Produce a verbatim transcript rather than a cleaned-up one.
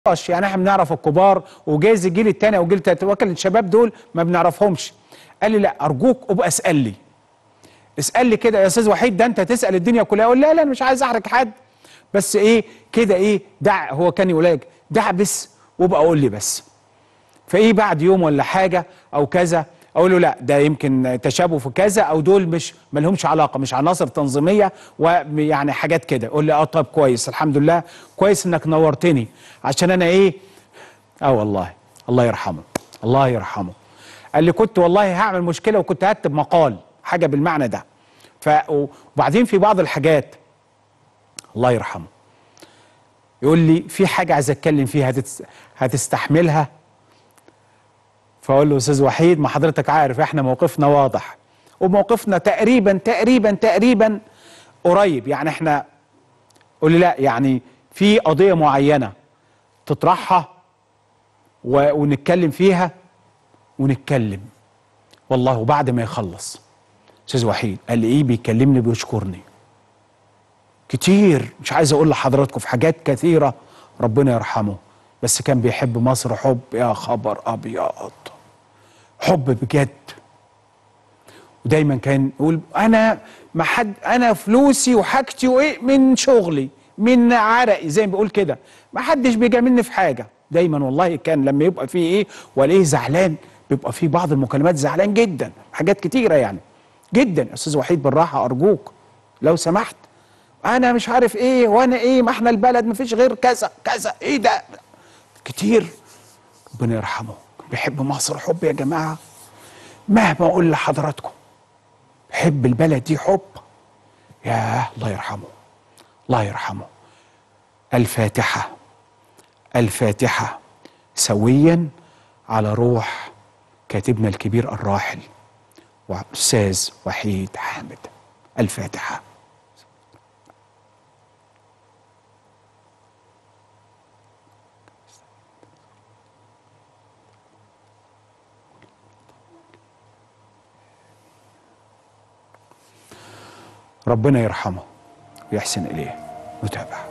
يعني احنا بنعرف الكبار وجايز الجيل الثاني او الجيل الثالث، ولكن الشباب دول ما بنعرفهمش. قال لي لا ارجوك ابقى اسال لي اسال لي كده يا استاذ وحيد، ده انت تسال الدنيا كلها. اقول لا لا انا مش عايز احرج حد، بس ايه كده ايه دع، هو كان يقول لك دعبس وابقى قول لي بس. فايه بعد يوم ولا حاجه او كذا اقول له لا ده يمكن تشابه في كذا، او دول مش ما لهمش علاقه، مش عناصر تنظيميه ويعني حاجات كده. يقول لي اه طب كويس الحمد لله، كويس انك نورتني عشان انا ايه اه والله الله يرحمه الله يرحمه. قال لي كنت والله هعمل مشكله وكنت هكتب مقال حاجه بالمعنى ده. ف وبعدين في بعض الحاجات الله يرحمه يقول لي في حاجه عايز اتكلم فيها هتست... هتستحملها؟ فاقول له استاذ وحيد ما حضرتك عارف احنا موقفنا واضح، وموقفنا تقريبا تقريبا تقريبا قريب. يعني احنا قول لي لا يعني في قضيه معينه تطرحها و... ونتكلم فيها ونتكلم. والله وبعد ما يخلص استاذ وحيد قال لي ايه بيكلمني بيشكرني كتير، مش عايز اقول لحضراتكم في حاجات كثيره ربنا يرحمه، بس كان بيحب مصر حب يا خبر ابيض، حب بجد. ودايما كان يقول انا ما حد، انا فلوسي وحاجتي وايه من شغلي من عرقي زي ما بيقول كده، ما حدش بيجاملني في حاجه. دايما والله كان لما يبقى فيه ايه والاقيه زعلان، بيبقى فيه بعض المكالمات زعلان جدا حاجات كتيره يعني جدا. يا استاذ وحيد بالراحه ارجوك لو سمحت، انا مش عارف ايه وانا ايه، ما احنا البلد ما فيش غير كذا كذا ايه ده كتير. ربنا يرحمه بيحب مصر حب يا جماعه، مهما اقول لحضراتكم بحب البلد دي حب. ياه الله يرحمه الله يرحمه. الفاتحه الفاتحه سويا على روح كاتبنا الكبير الراحل واستاذ وحيد حامد. الفاتحه. ربنا يرحمه ويحسن إليه. نتابع.